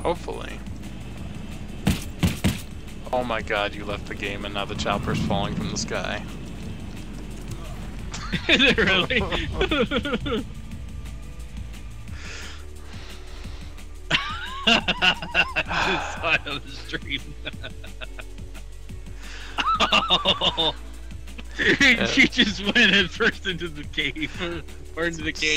Hopefully. Oh my god, you left the game and now the chopper's falling from the sky. Is it really? I just saw it on the stream. Oh. Dude, she just went head first into the cave. Or into the cave.